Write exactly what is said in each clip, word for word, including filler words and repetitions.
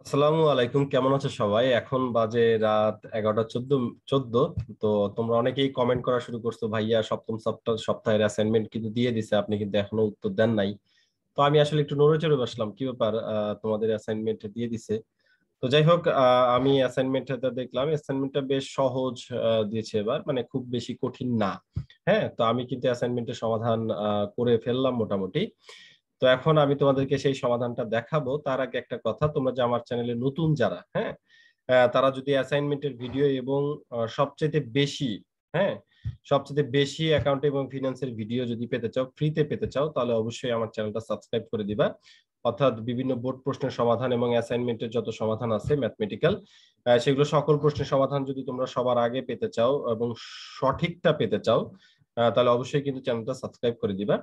আসসালামু আলাইকুম, কেমন আছো সবাই? এখন বাজে রাত এগারোটা চোদ্দ চোদ্দ। তো তোমরা অনেকেই কমেন্ট করা শুরু করছো, ভাইয়া সপ্তম সপ্তাহ সপ্তাহের অ্যাসাইনমেন্ট কিন্তু দিয়ে দিছে, আপনি কিন্তু এখনো উত্তর দেন নাই। তো আমি আসলে একটু নড়ে চড়ে বসলাম, কি ব্যাপার, আহ, তোমাদের অ্যাসাইনমেন্ট দিয়ে দিছে? তো যাই হোক, আহ, আমি অ্যাসাইনমেন্টটা দেখলাম, অ্যাসাইনমেন্টটা বেশ সহজ আহ, দিয়েছে এবার, মানে খুব বেশি কঠিন না। হ্যাঁ, তো আমি কিন্তু অ্যাসাইনমেন্টের সমাধান আহ, করে ফেললাম মোটামুটি। তো এখন আমি তোমাদেরকে সেই সমাধানটা দেখাবো। তার আগে একটা কথা, তোমরা যে আমার চ্যানেলে নতুন যারা, হ্যাঁ, আহ, তারা যদি অ্যাসাইনমেন্টের ভিডিও এবং আহ, সবচেয়ে বেশি, হ্যাঁ, সবচেয়ে বেশি অ্যাকাউন্ট এবং ফিনান্সের ভিডিও যদি পেতে চাও, ফ্রিতে পেতে চাও, তাহলে অবশ্যই আমার চ্যানেলটা সাবস্ক্রাইব করে দিবা। অর্থাৎ বিভিন্ন বোর্ড প্রশ্নের সমাধান এবং অ্যাসাইনমেন্টের যত সমাধান আছে ম্যাথমেটিক্যাল, সেগুলো সকল প্রশ্নের সমাধান যদি তোমরা সবার আগে পেতে চাও এবং সঠিকটা পেতে চাও, আহ, তাহলে অবশ্যই কিন্তু চ্যানেলটা সাবস্ক্রাইব করে দিবা।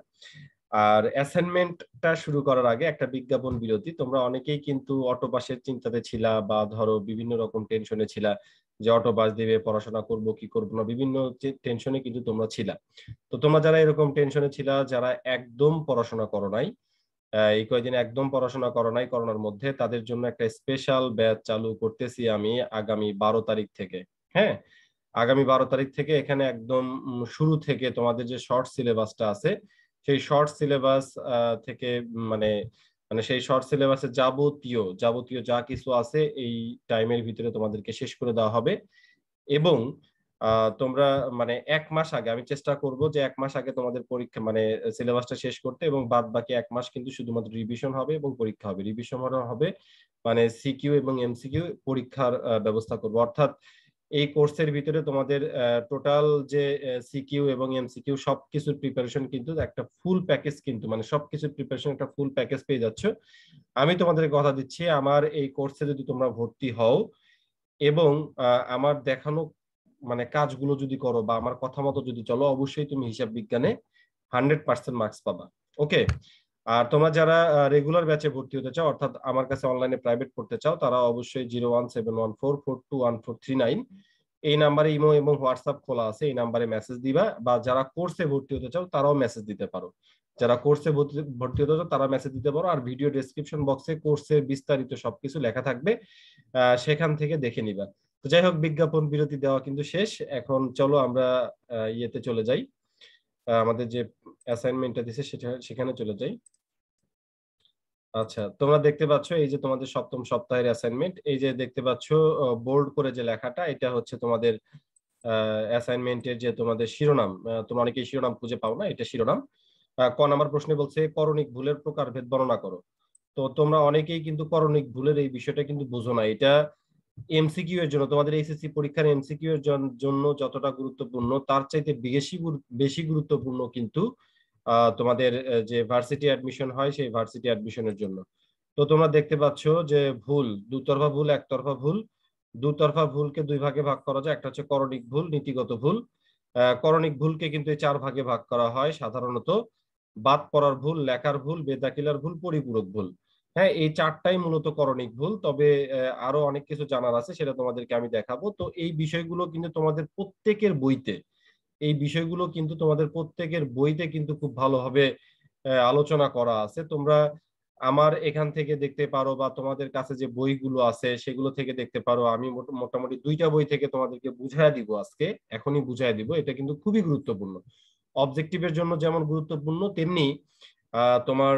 আর অ্যাসাইনমেন্টটা শুরু করার আগে একটা বিজ্ঞাপন বিরতি। তোমরা অনেকেই কিন্তু অটো পাসের চিন্তাতে ছিলা, বা ধরো বিভিন্ন রকম টেনশনে ছিলা, যে অটো পাস দিবে, পড়াশোনা করব কি করব না, বিভিন্ন টেনশনে কিন্তু তোমরা ছিলা। তো তোমরা যারা এরকম টেনশনে ছিলা, যারা একদম পড়াশোনা করো নাই, আহ, এই কয়েকদিন একদম পড়াশোনা করো নাই করোনার মধ্যে, তাদের জন্য একটা স্পেশাল ব্যাচ চালু করতেছি আমি আগামী বারো তারিখ থেকে। হ্যাঁ, আগামী বারো তারিখ থেকে এখানে একদম উম, শুরু থেকে তোমাদের যে শর্ট সিলেবাসটা আছে, সেই শর্ট সিলেবাস থেকে উম, মানে মানে সেই শর্ট সিলেবাসে যাবতীয় যাবতীয় যা কিছু আছে এই টাইমের ভিতরে তোমাদেরকে শেষ করে দেওয়া হবে। এবং আহ, তোমরা মানে এক মাস আগে আমি চেষ্টা করব যে এক মাস আগে তোমাদের পরীক্ষা মানে সিলেবাসটা শেষ করতে, এবং বাদ বাকি এক মাস কিন্তু শুধুমাত্র রিভিশন হবে এবং পরীক্ষা হবে। রিভিশন হবে মানে সিকিউ এবং এমসিকিউ পরীক্ষার আহ, ব্যবস্থা করব। অর্থাৎ এই কোর্সের ভিতরে তোমাদের টোটাল যে সিকিউ এবং এমসিকিউ সবকিছুর প্রিপারেশন কিন্তু একটা ফুল প্যাকেজ, কিন্তু মানে সবকিছুর প্রিপারেশন একটা ফুল প্যাকেজ পেয়ে যাচ্ছ। আমি তোমাদের কথা দিচ্ছি, আমার এই কোর্সে যদি তোমরা ভর্তি হও এবং আহ, আমার দেখানো মানে কাজগুলো যদি করো বা আমার কথা মতো যদি চলো, অবশ্যই তুমি হিসাব বিজ্ঞানে হান্ড্রেড পার্সেন্ট মার্কস পাবা। ওকে। আর তোমরা যারা রেগুলার ব্যাচে ভর্তি হতে চাও, অর্থাৎ আমার কাছে অনলাইনে প্রাইভেট পড়তে চাও, তারা অবশ্যই zero one seven one four four two one four three nine এই নাম্বারে ইমো এবং হোয়াটসঅ্যাপ খোলা আছে, এই নাম্বারে মেসেজ দিবা। বা যারা কোর্সে ভর্তি হতে চাও তারাও মেসেজ দিতে পারো। যারা কোর্সে ভর্তি হতে চাও তারা মেসেজ দিতে পারো। আর ভিডিও ডেসক্রিপশন বক্সে কোর্সের বিস্তারিত সবকিছু লেখা থাকবে, আহ, সেখান থেকে দেখে নিবা। তো যাই হোক, বিজ্ঞাপন বিরতি দেওয়া কিন্তু শেষ। এখন চলো আমরা আহ, ইয়েতে চলে যাই, আহ, আমাদের যে অ্যাসাইনমেন্টটা দিছে সেটা সেখানে চলে যাই। আচ্ছা, তোমরা দেখতে পাচ্ছ এই যে তোমাদের সপ্তম সপ্তাহের অ্যাসাইনমেন্ট, এই যে দেখতে পাচ্ছ বোল্ড করে যে লেখাটা, এটা হচ্ছে তোমাদের অ্যাসাইনমেন্টের যে তোমাদের শিরোনাম। আহ, তোমরা অনেকেই শিরোনাম খুঁজে পাও না, এটা শিরোনাম। আহ, ক নাম্বার প্রশ্নে বলছে করণিক ভুলের প্রকারভেদ বর্ণনা করো। তো তোমরা অনেকেই কিন্তু করণিক ভুলের এই বিষয়টা কিন্তু বুঝো না। এটা এমসিকিউ এর জন্য, তোমাদের এইচএসসি পরীক্ষার এমসিকিউ এর জন- জন্য যতটা গুরুত্বপূর্ণ, তার চাইতে বেশি গুরু- বেশি গুরুত্বপূর্ণ কিন্তু আহ, তোমাদের আহ, যে ভার্সিটি অ্যাডমিশন হয় সেই ভার্সিটি অ্যাডমিশনের জন্য। তো তোমরা দেখতে পাচ্ছ যে ভুল, দুতরফা ভুল, একতরফা ভুল। দুতরফা ভুলকে দুই ভাগে ভাগ করা যায়, একটা হচ্ছে করণিক ভুল, নীতিগত ভুল। আহ, করণিক ভুলকে কিন্তু এই চার ভাগে ভাগ করা হয় সাধারণত: বাদ পড়ার ভুল, লেখার ভুল, বেদাকিলার ভুল, পরিপূরক ভুল। হ্যাঁ, এই চারটাই মূলত করণিক ভুল। তবে আহ, আরো অনেক কিছু জানার আছে, সেটা তোমাদেরকে আমি দেখাবো। তো এই বিষয়গুলো কিন্তু তোমাদের প্রত্যেকের বইতে, এই বিষয়গুলো কিন্তু তোমাদের প্রত্যেকের বইতে কিন্তু খুব ভালোভাবে আহ, আলোচনা করা আছে। তোমরা আমার এখান থেকে দেখতে পারো, বা তোমাদের কাছে যে বইগুলো আছে সেগুলো থেকে দেখতে পারো। আমি মোট- মোটামুটি দুইটা বই থেকে তোমাদেরকে বুঝাইয়া দিব আজকে, এখনই বুঝাইয়া দিব। এটা কিন্তু খুবই গুরুত্বপূর্ণ, অবজেক্টিভের জন্য যেমন গুরুত্বপূর্ণ, তেমনি আহ, তোমার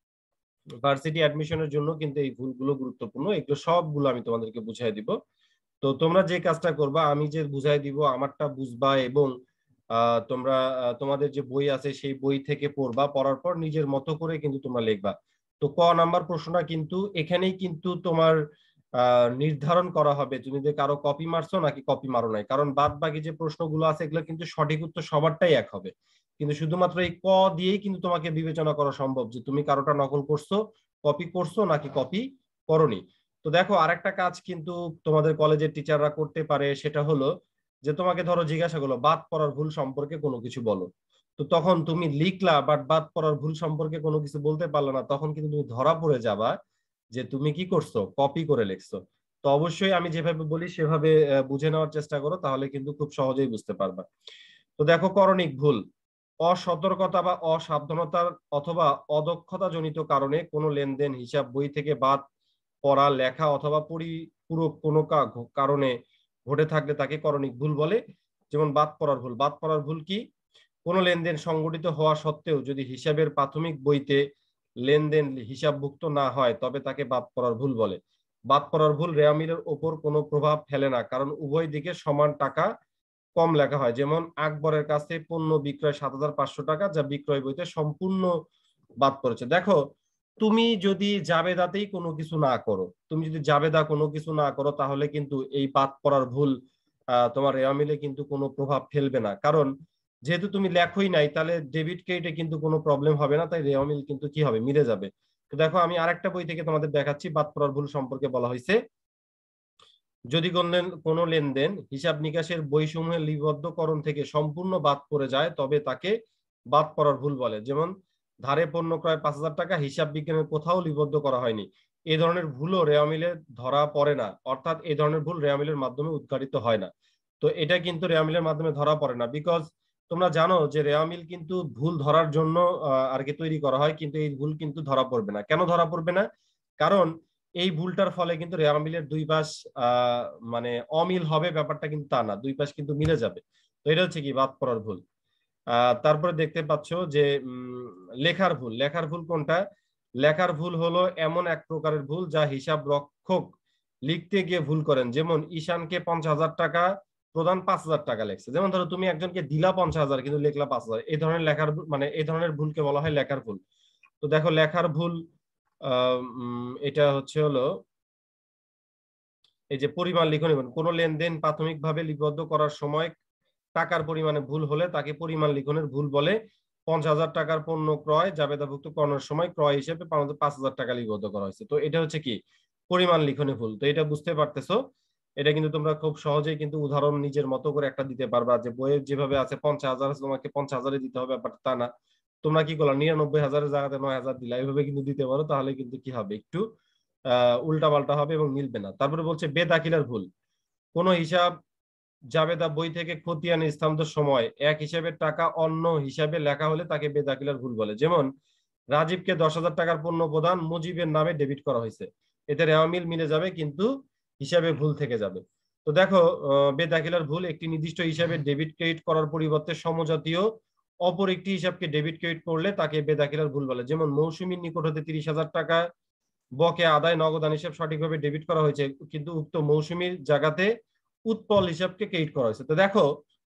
ভার্সিটি অ্যাডমিশনের জন্য কিন্তু এই ভুলগুলো গুরুত্বপূর্ণ। এগুলো সবগুলো আমি তোমাদেরকে বুঝাই দিব। তো তোমরা যে কাজটা করবা, আমি যে বুঝাই দিব আমারটা বুঝবা, এবং আহ, তোমরা আহ, তোমাদের যে বই আছে সেই বই থেকে পড়বা, পড়ার পর নিজের মতো করে কিন্তু তোমরা লিখবা। তো ক নাম্বার প্রশ্নটা কিন্তু এখানেই কিন্তু তোমার আহ নির্ধারণ করা হবে তুমি যে কারো কপি মারছো নাকি কপি মারো নাই। কারণ বাদ বাকি যে প্রশ্নগুলো আছে এগুলো কিন্তু সঠিক উত্তর সবারটাই এক হবে, কিন্তু শুধুমাত্র এই ক দিয়েই কিন্তু তোমাকে বিবেচনা করা সম্ভব যে তুমি কারোটা নকল করছো, কপি করছো নাকি কপি করনি। তো দেখো, আরেকটা কাজ কিন্তু তোমাদের কলেজের টিচাররা করতে পারে, সেটা হলো যে তোমাকে ধরো জিজ্ঞাসা করলো বাদ পড়ার ভুল সম্পর্কে কোনো কিছু বলো। তো তখন তুমি লিখলা, বাট বাদ পড়ার ভুল সম্পর্কে কোনো কিছু বলতে পারলো না, তখন কিন্তু তুমি ধরা পড়ে যাবা যে তুমি কি করছো, কপি করে লিখছো। তো অবশ্যই আমি যেভাবে বলি সেভাবে আহ, বুঝে নেওয়ার চেষ্টা করো, তাহলে কিন্তু খুব সহজেই বুঝতে পারবা। তো দেখো, করণিক ভুল: অসতর্কতা বা অসাবধানতার অথবা অদক্ষতা জনিত কারণে কোনো লেনদেন হিসাব বই থেকে বাদ পড়া লেখা অথবা পরিপূরক কোনো কারণে ঘটে থাকলে তাকে করণিক ভুল বলে। যেমন বাদ পড়ার ভুল। বাদ পড়ার ভুল কি? কোনো লেনদেন সংগঠিত হওয়া সত্ত্বেও যদি হিসাবের প্রাথমিক বইতে লেনদেন হিসাবভুক্ত না হয় তবে তাকে বাদ পড়ার ভুল বলে। বাদ পড়ার ভুল রেওয়ামিলের ওপর কোনো প্রভাব ফেলে না, কারণ উভয় দিকে সমান টাকা কম লেখা হয়। যেমন আকবরের কাছে পণ্য বিক্রয় সাত হাজার পাঁচশো টাকা, যা বিক্রয় বইতে সম্পূর্ণ বাদ পড়েছে। দেখো, তুমি যদি জাবেদাতেই কোনো কিছু না করো, তুমি যদি জাবেদা কোনো কিছু না করো, তাহলে কিন্তু এই বাদ পড়ার ভুল আহ, তোমার রেওয়ামিলে কিন্তু কোনো প্রভাব ফেলবে না, কারণ যেহেতু তুমি লেখোই নাই, তাহলে ডেবিট ক্রেডিটে কিন্তু কোনো প্রবলেম হবে না, তাই রেওয়ামিল কিন্তু কি হবে, মিলে যাবে। তো দেখো, আমি আরেকটা বই থেকে তোমাদের দেখাচ্ছি বাদ পড়ার ভুল সম্পর্কে বলা হয়েছে। যদি কোনো লেনদেন হিসাব নিকাশের বইসমূহের লিপিবদ্ধকরণ থেকে সম্পূর্ণ বাদ পড়ে যায় তবে তাকে বাদ পড়ার ভুল বলে। যেমন ধারে পণ্য ক্রয় পাঁচ হাজার টাকা, হিসাব বিজ্ঞানের কোথাও লিপিবদ্ধ করা হয়নি। এই ধরনের ভুলও রেওয়ামিলে ধরা পড়ে না, অর্থাৎ এই ধরনের ভুল রেওয়ামিলের মাধ্যমে উদ্ঘাটিত হয় না। তো এটা কিন্তু রেওয়ামিলের মাধ্যমে ধরা পড়ে না, বিকজ তোমরা জানো যে রেওয়ামিল কিন্তু ভুল ধরার জন্য আর কি তৈরি করা হয়, কিন্তু এই ভুল কিন্তু ধরা পড়বে না। কেন ধরা পড়বে না? কারণ এই ভুলটার ফলে কিন্তু রেওয়ামিলের দুই পাশ আহ মানে অমিল হবে ব্যাপারটা কিন্তু তা না, দুই পাশ কিন্তু মিলে যাবে। তো এটা হচ্ছে কি বাদ পড়ার ভুল। আহ তারপরে দেখতে পাচ্ছ যে উম লেখার ভুল। লেখার ভুল কোনটা? লেখার ভুল হলো এমন এক প্রকারের ভুল যা হিসাব রক্ষক লিখতে গিয়ে ভুল করেন। যেমন ঈশানকে পঞ্চাশ হাজার টাকা প্রদান পাঁচ হাজার টাকা লেখছে। যেমন ধরো তুমি একজনকে দিলা পঞ্চাশ হাজার কিন্তু লিখলা পাঁচ হাজার, এই ধরনের লেখার মানে এই ধরনের ভুলকে বলা হয় লেখার ভুল। তো দেখো, লেখার ভুল আহ এটা হচ্ছে হলো এই যে পরিমাণ লিখন। কোনো লেনদেন প্রাথমিকভাবে লিপিবদ্ধ করার সময় টাকার পরিমাণে ভুল হলে তাকে পরিমাণ লিখনের ভুল বলে। পঞ্চাশ হাজার টাকার পণ্য ক্রয় জাবেদাভুক্ত করানোর সময় ক্রয় হিসেবে পাঁচ হাজার টাকা লিপিবদ্ধ করা হয়েছে। তো এটা হচ্ছে কি পরিমাণ লিখনে ভুল। তো এটা বুঝতে পারতেছো, এটা কিন্তু তোমরা খুব সহজেই কিন্তু উদাহরণ নিজের মতো করে একটা দিতে পারবা, যে বইয়ে যেভাবে আছে পঞ্চাশ হাজার তোমাকে পঞ্চাশ হাজারে দিতে হবে ব্যাপারটা তা না। তোমরা কি করলা, নিরানব্বই হাজারের জায়গাতে নয় হাজার দিলা, এইভাবে কিন্তু দিতে পারো, তাহলে কিন্তু কি হবে, একটু আহ উল্টা পাল্টা হবে এবং মিলবে না। তারপরে বলছে বেদাখিলার ভুল। কোন হিসাব জাবেদা বই থেকে খতিয়ান স্থানান্তর সময় এক হিসাবের টাকা অন্য হিসাবে লেখা হলে তাকে বেদাখিলার ভুল বলে। যেমন রাজীবকে দশ হাজার টাকার পণ্য প্রদান মুজিবের নামে ডেবিট করা হয়েছে, এতে রেওয়ামিল মিলে যাবে কিন্তু হিসাবে ভুল থেকে যাবে। তো দেখো, বেদাখিলার ভুল একটি নির্দিষ্ট হিসাবে ডেবিট ক্রেডিট করার পরিবর্তে সমজাতীয় অপর একটি হিসাবকে ডেবিট ক্রেডিট করলে তাকে বেদাখিলার ভুল বলে। যেমন মৌসুমীর নিকট হতে তিরিশ হাজার টাকা বকে আদায় নগদান হিসাব সঠিকভাবে ডেবিট করা হয়েছে, কিন্তু উক্ত মৌসুমীর জায়গাতে উৎপল হিসাবকে ক্রেডিট করা হয়েছে। তো দেখো,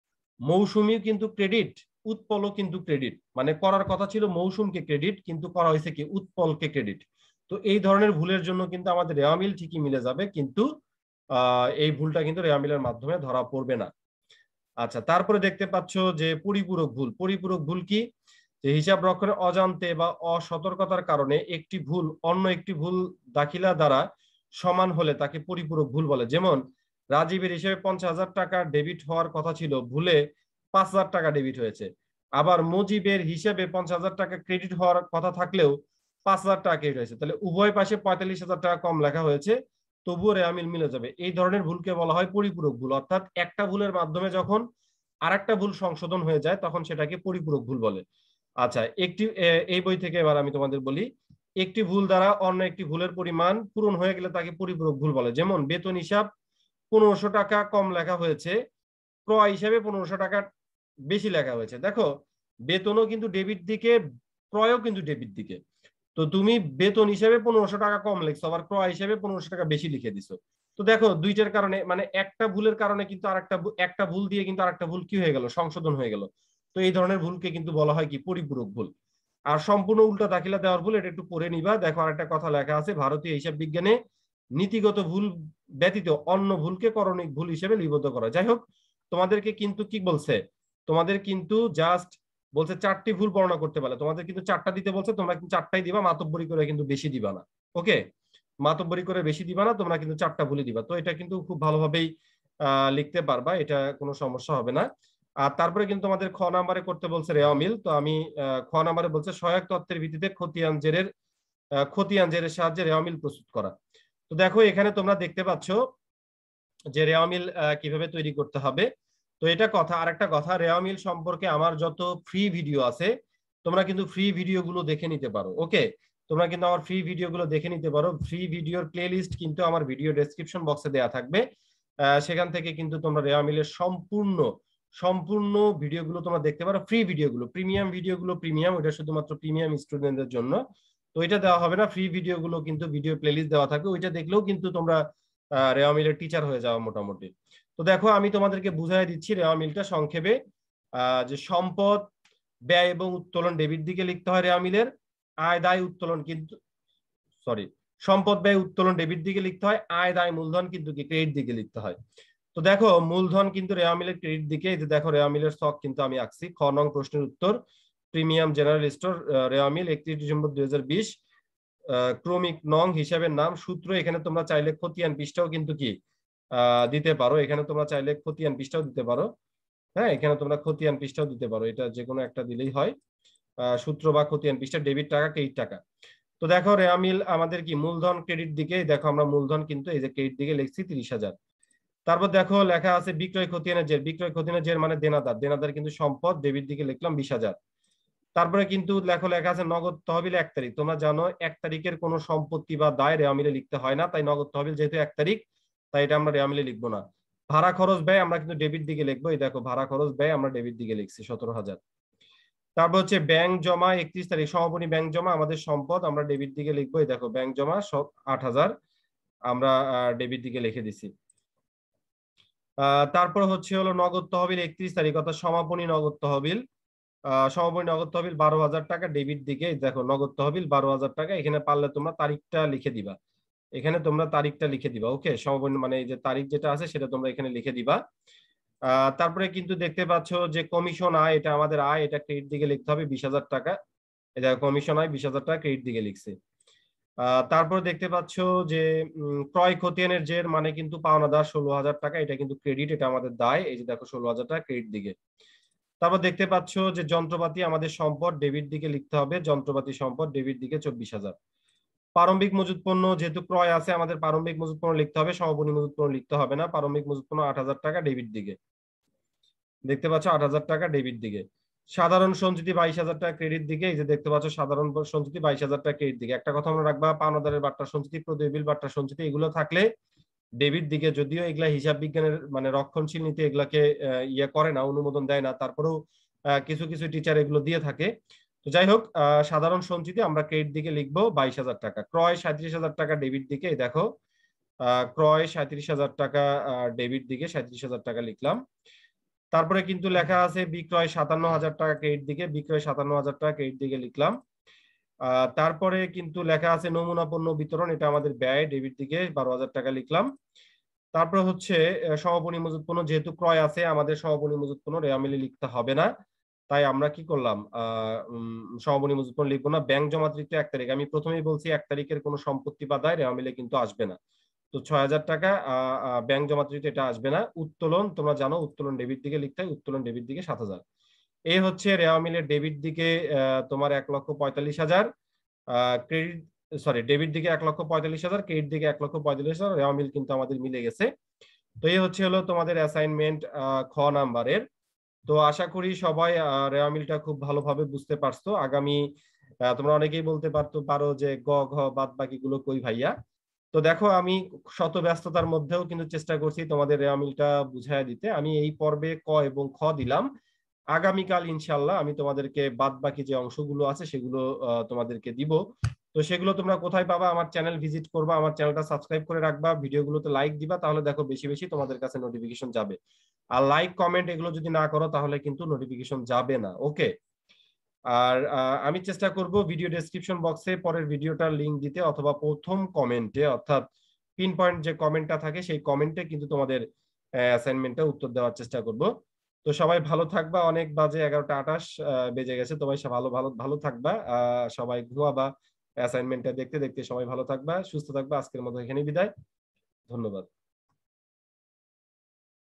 মৌসুমী কিন্তু ক্রেডিট, উৎপলও কিন্তু ক্রেডিট, মানে করার কথা ছিল মৌসুমকে ক্রেডিট, কিন্তু করা হয়েছে কি উৎপলকে ক্রেডিট। তো এই ধরনের ভুলের জন্য কিন্তু আমাদের রেওয়ামিল ঠিকই মিলে যাবে, কিন্তু আহ এই ভুলটা কিন্তু রেওয়ামিলের মাধ্যমে ধরা পড়বে না। আচ্ছা, তারপরে দেখতে পাচ্ছ যে পরিপূরক ভুল। পরিপূরক ভুল কি? যে হিসাব রক্ষণের অজান্তে বা অসতর্কতার কারণে একটি ভুল অন্য একটি ভুল দাখিলা দ্বারা সমান হলে তাকে পরিপূরক ভুল বলে। যেমন রাজীবের হিসেবে পঞ্চাশ হাজার টাকা ডেবিট হওয়ার কথা ছিল, ভুলে পাঁচ হাজার টাকা ডেবিট হয়েছে। আবার মুজিবের হিসেবে পঞ্চাশ হাজার টাকা ক্রেডিট হওয়ার কথা থাকলেও পাঁচ হাজার টাকা ক্রেডিট হয়েছে, তাহলে উভয় পাশে পঁয়তাল্লিশ হাজার টাকা কম লেখা হয়েছে, তবুও রেওয়ামিল মিলে যাবে। এই ধরনের ভুলকে বলা হয় পরিপূরক ভুল, অর্থাৎ একটা ভুলের মাধ্যমে যখন আরেকটা ভুল সংশোধন হয়ে যায় তখন সেটাকে পরিপূরক ভুল বলে। আচ্ছা, একটি এই বই থেকে এবার আমি তোমাদের বলি, একটি ভুল দ্বারা অন্য একটি ভুলের পরিমাণ পূরণ হয়ে গেলে তাকে পরিপূরক ভুল বলে। যেমন বেতন হিসাব পনেরোশো টাকা কম লেখা হয়েছে, ক্রয় হিসাবে পনেরোশো টাকা বেশি লেখা হয়েছে। দেখো, বেতনও কিন্তু ডেবিট দিকে, ক্রয়ও কিন্তু ডেবিট দিকে। তো তুমি বেতন হিসেবে পনেরোশো টাকা কম লিখছো, আবার ক্রয় হিসেবে পনেরোশো টাকা বেশি লিখে দিছো। তো দেখো, দুইটার কারণে মানে একটা ভুলের কারণে কিন্তু আরেকটা একটা ভুল দিয়ে কিন্তু আরেকটা ভুল কি হয়ে গেল, সংশোধন হয়ে গেল। তো এই ধরনের ভুলকে কিন্তু বলা হয় কি পরিপূরক ভুল। আর সম্পূর্ণ উল্টা দাখিলা দেওয়ার ভুল, এটা একটু পড়ে নিবা। দেখো, আরেকটা কথা লেখা আছে, ভারতীয় হিসাব বিজ্ঞানে নীতিগত ভুল ব্যতীত অন্য ভুলকে করণিক ভুল হিসেবে লিপিবদ্ধ করা। যাই হোক, তোমাদেরকে কিন্তু কি বলছে, তোমাদের কিন্তু জাস্ট বলছে চারটি ভুল বর্ণনা করতে পারলে, তোমাদের কিন্তু চারটা দিতে বলছে, তোমরা কিন্তু চারটাই দিবা, মাতব্বরি করে কিন্তু বেশি দিবা না। ওকে, মাতব্বরি করে বেশি দিবা না, তোমরা কিন্তু চারটা ভুলই দিবা। তো এটা কিন্তু খুব ভালোভাবেই আহ লিখতে পারবা, এটা কোনো সমস্যা হবে না। আর তারপরে কিন্তু আমাদের খ নাম্বারে করতে বলছে রেওয়ামিল। তো আমি খ নাম্বারে বলছে সহায়ক তথ্যের ভিত্তিতে খতিয়ান জেরের খতিয়ান জেরের সাহায্যে রেওয়ামিল প্রস্তুত করা। তো দেখো, এখানে তোমরা দেখতে পাচ্ছ যে রেওয়ামিল কিভাবে তৈরি করতে হবে। তো এটা কথা। আরেকটা কথা, রেওয়ামিল সম্পর্কে আমার যত ফ্রি ভিডিও আছে তোমরা কিন্তু ফ্রি ভিডিও গুলো দেখে নিতে পারো। ওকে, তোমরা কিন্তু আমার ফ্রি ভিডিওগুলো দেখে নিতে পারো। ফ্রি ভিডিওর প্লেলিস্ট কিন্তু আমার ভিডিও ডেসক্রিপশন বক্সে দেওয়া থাকবে, সেখান থেকে কিন্তু তোমরা রেওয়া মিলের সম্পূর্ণ সম্পূর্ণ ভিডিওগুলো তোমরা দেখতে পারো। ফ্রি ভিডিওগুলো, প্রিমিয়াম ভিডিওগুলো প্রিমিয়াম, ওটা শুধুমাত্র প্রিমিয়াম স্টুডেন্টদের জন্য, তো এটা দেওয়া হবে না। ফ্রি ভিডিওগুলো কিন্তু ভিডিও প্লেলিস্ট দেওয়া থাকবে, ওইটা দেখলেও কিন্তু তোমরা রেওয়া মিলের টিচার হয়ে যাওয়া মোটামুটি। তো দেখো আমি তোমাদেরকে বুঝাই দিচ্ছি রেওয়া মিলটা সংক্ষেপে। আহ যে সম্পদ ব্যয় এবং উত্তোলন ডেবিট দিকে লিখতে হয় রেওয়া মিলের, আয় দায় উত্তোলন কিন্তু সরি সম্পদ ব্যয় উত্তোলন ডেবিট দিকে লিখতে হয়, আয় দায় মূলধন কিন্তু কি ক্রেডিট দিকে লিখতে হয়। তো দেখো মূলধন কিন্তু রেওয়া মিলের ক্রেডিট দিকে, এই যে দেখো রেওয়া মিলের স্টক কিন্তু আমি আঁকছি। খ নং প্রশ্নের উত্তর, premium general store Rewa mill একত্রিশ ডিসেম্বর দুই হাজার বিশ, ক্রমিক নং হিসাবের নাম সূত্র। এখানে তোমরা চাইলে খতিয়ান পৃষ্ঠাও কিন্তু কি আহ দিতে পারো, এখানে তোমরা চাইলে খতিয়ান পৃষ্ঠাও দিতে পারো। হ্যাঁ, এখানে তোমরা খতিয়ান পৃষ্ঠাও দিতে পারো, এটা যে কোনো একটা দিলেই হয়, সূত্র বা খতিয়ান পৃষ্ঠা। ডেবিট টাকা ক্রেডিট টাকা। তো দেখো রেওয়া মিল আমাদের কি মূলধন ক্রেডিট দিকে, দেখো আমরা মূলধন কিন্তু এই যে ক্রেডিট দিকে লিখছি তিরিশ হাজার। তারপর দেখো লেখা আছে বিক্রয় খতিয়ানের জের, বিক্রয় খতিয়ানের জের মানে দেনাদার, দেনাদার কিন্তু সম্পদ, ডেবিট দিকে লিখলাম বিশ হাজার। তারপরে কিন্তু লেখো লেখা আছে নগদ তহবিল এক তারিখ। তোমরা জানো এক তারিখের কোনো সম্পত্তি বা দায় রেওয়া মিলে লিখতে হয় না, তাই নগদ তহবিল যেহেতু এক তারিখ তাই এটা আমরা রেওয়া মিলে লিখবো না। ভাড়া খরচ ব্যয় আমরা কিন্তু ডেবিট দিকে লিখবো, এই দেখো ভাড়া খরচ ব্যয় আমরা ডেবিট দিকে লিখছি সতেরো হাজার। তারপর হচ্ছে ব্যাংক জমা একত্রিশ তারিখ, সমাপনী ব্যাংক জমা আমাদের সম্পদ, আমরা ডেবিট দিকে লিখবো, এই দেখো ব্যাংক জমা সব আট হাজার আমরা ডেবিট দিকে লিখে দিছি। তারপর হচ্ছে হলো নগদ তহবিল একত্রিশ তারিখ অর্থাৎ সমাপনী নগদ তহবিল, সমাপনী নগদ তহবিল বারো হাজার টাকা ডেবিট দিকে, দেখো নগদ তহবিল বারো হাজার টাকা। এখানে পারলে তোমরা তারিখটা লিখে দিবা, এখানে তোমরা তারিখটা লিখে দিবা। ওকে, সমাপনী মানে এই যে তারিখ যেটা আছে সেটা তোমরা এখানে লিখে দিবা। আহ তারপরে কিন্তু দেখতে পাচ্ছ যে কমিশন আয়, এটা আমাদের আয়, এটা ক্রেডিট দিকে লিখতে হবে বিশ হাজার টাকা। এটা কমিশন আয় বিশ হাজার টাকা ক্রেডিট দিকে লিখছে। আহ তারপর দেখতে পাচ্ছ যে ক্রয় খতিয়ানের জের মানে কিন্তু পাওনাদার ষোলো হাজার টাকা, এটা কিন্তু ক্রেডিট, এটা আমাদের দায়, এই যে দেখো ষোলো হাজার টাকা ক্রেডিট দিকে। তারপর দেখতে পাচ্ছ যে যন্ত্রপাতি আমাদের সম্পদ, ডেবিট দিকে লিখতে হবে, যন্ত্রপাতি সম্পদ ডেবিট দিকে চব্বিশ হাজার। প্রারম্ভিক মজুত পণ্য যেহেতু ক্রয় আছে আমাদের প্রারম্ভিক মজুত পণ্য লিখতে হবে, সমাপনী মজুত পণ্য লিখতে হবে না। প্রারম্ভিক মজুত পণ্য আট হাজার টাকা ডেবিট দিকে, দেখতে পাচ্ছ আট হাজার টাকা ডেবিট দিকে। সাধারণ সঞ্চিতি বাইশ হাজার টাকা ক্রেডিট দিকে, এই যে দেখতে পাচ্ছ সাধারণ সঞ্চিতি বাইশ হাজার টাকা ক্রেডিট দিকে। একটা কথা মনে রাখবা, পাওনাদারের বাট্টা সঞ্চিতি, প্রদেয় বাট্টা সঞ্চিতি এগুলো থাকলে ডেবিট দিকে, যদিও এগুলা হিসাব বিজ্ঞানের মানে রক্ষণশীল নীতি এগুলাকে ইয়ে করে না, অনুমোদন দেয় না, তারপরেও কিছু কিছু টিচার এগুলো দিয়ে থাকে। তো যাই হোক, সাধারণ সঞ্চিতি আমরা ক্রেডিট দিকে লিখবো বাইশ হাজার টাকা। ক্রয় সাঁত্রিশ হাজার টাকা ডেবিট দিকে, দেখো ক্রয় সাঁত্রিশ হাজার টাকা ডেবিট দিকে, সাঁত্রিশ হাজার টাকা লিখলাম। তারপরে কিন্তু লেখা আছে বিক্রয় সাতান্ন হাজার টাকা ক্রেডিট দিকে, বিক্রয় সাতান্ন হাজার টাকা ক্রেডিট দিকে লিখলাম। আহ তারপরে কিন্তু লেখা আছে নমুনা পণ্য বিতরণ, এটা আমাদের ব্যয়, ডেবিট দিকে বারো হাজার টাকা লিখলাম। তারপরে হচ্ছে সমাপনী মজুত পণ্য, যেহেতু ক্রয় আছে আমাদের সমাপনী মজুত পণ্য রেওয়া মিলে লিখতে হবে না, তাই আমরা কি করলাম আহ সমাপনী মজুত পণ্য লিখবো না। ব্যাংক জমা তৃতীয় এক তারিখ, আমি প্রথমেই বলছি এক তারিখের কোনো সম্পত্তি বা দায় রেওয়া মিলে কিন্তু আসবে না, তো ছয় হাজার টাকা আহ ব্যাংক জমা তৃতীয় এটা আসবে না। উত্তোলন তোমরা জানো উত্তোলন ডেবিট দিকে লিখতে হয়, উত্তোলন ডেবিট দিকে সাত হাজার। এই হচ্ছে রেওয়া মিলের ডেবিট দিকে তোমার এক লক্ষ পঁয়তাল্লিশ হাজার, ক্রেডিট সরি ডেবিট দিকে এক লক্ষ পঁয়তাল্লিশ হাজার, ক্রেডিট দিকে এক লক্ষ পঁয়তাল্লিশ হাজার, রেওয়া মিল কিন্তু আমাদের মিলে গেছে। তো এই হচ্ছে হলো তোমাদের অ্যাসাইনমেন্ট খ নাম্বারের। তো আশা করি সবাই রেওয়া মিলটা খুব ভালোভাবে বুঝতে পারছো। আগামী তোমরা অনেকেই বলতে পারতো পারো যে গ ঘ বাদ বাকি গুলো কই ভাইয়া। তো দেখো আমি শত ব্যস্ততার মধ্যেও কিন্তু চেষ্টা করছি তোমাদের রেওয়া মিলটা বুঝাইয়া দিতে। আমি এই পর্বে ক এবং খ দিলাম, আগামীকাল ইনশাল্লাহ আমি তোমাদেরকে বাদ বাকি যে অংশগুলো আছে সেগুলো তোমাদেরকে দিব। তো সেগুলো তোমরা কোথায় পাবা, আমার চ্যানেল ভিজিট করবা, আমার চ্যানেলটা সাবস্ক্রাইব করে রাখবা, ভিডিওগুলোতে লাইক দিবা, তাহলে দেখো বেশি বেশি তোমাদের কাছে নোটিফিকেশন যাবে। আর লাইক কমেন্ট এগুলো যদি না করো তাহলে কিন্তু নোটিফিকেশন যাবে না। ওকে, আর আমি চেষ্টা করব ভিডিও ডেসক্রিপশন বক্সে পরের ভিডিওটার লিংক দিতে, অথবা প্রথম কমেন্টে অর্থাৎ পিন পয়েন্ট যে কমেন্টটা থাকে সেই কমেন্টে কিন্তু তোমাদের অ্যাসাইনমেন্টটা উত্তর দেওয়ার চেষ্টা করব। তো সবাই ভালো থাকবা, অনেক বাজে এগারোটা আঠাশ বেজে গেছে, তোমার ভালো ভালো ভালো থাকবা, আহ সবাই ঘুমাবা, অ্যাসাইনমেন্টটা দেখতে দেখতে সবাই ভালো থাকবা, সুস্থ থাকবা। আজকের মতো এখানেই বিদায়, ধন্যবাদ।